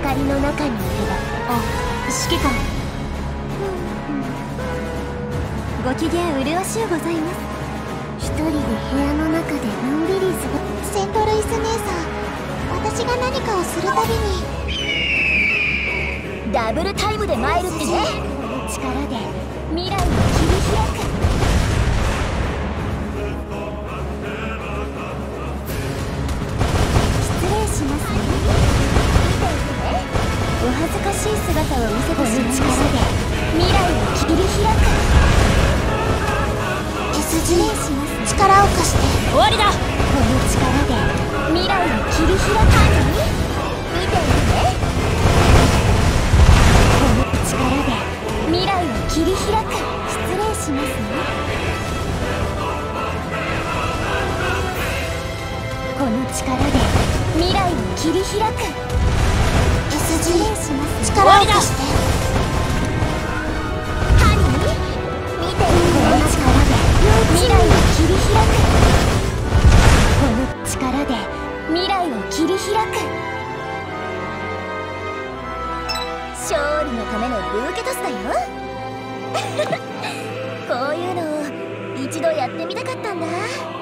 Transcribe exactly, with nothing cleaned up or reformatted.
光の中にいれば。 あ、指揮官。ご機嫌麗しゅうございます。 一人で部屋の中でのんびり過ごセントルイス姉さん、私が何かをするたびにダブルタイムで参るってね。この力で未来を切り開く。失礼しますね。お恥ずかしい姿を見せてしまいました。未来を切り開く。 エスジー 力を貸して。 終わりだ。この力で未来を切り開く。見ていてね。この力で未来を切り開く。失礼しますね。この力で未来を切り開く。 エスジー 力を貸して。 ハニー、見ていて。この力で未来を切り開く。この力で未来を切り開く。勝利のためのブーケトスだよ。こういうのを一度やってみたかったんだ。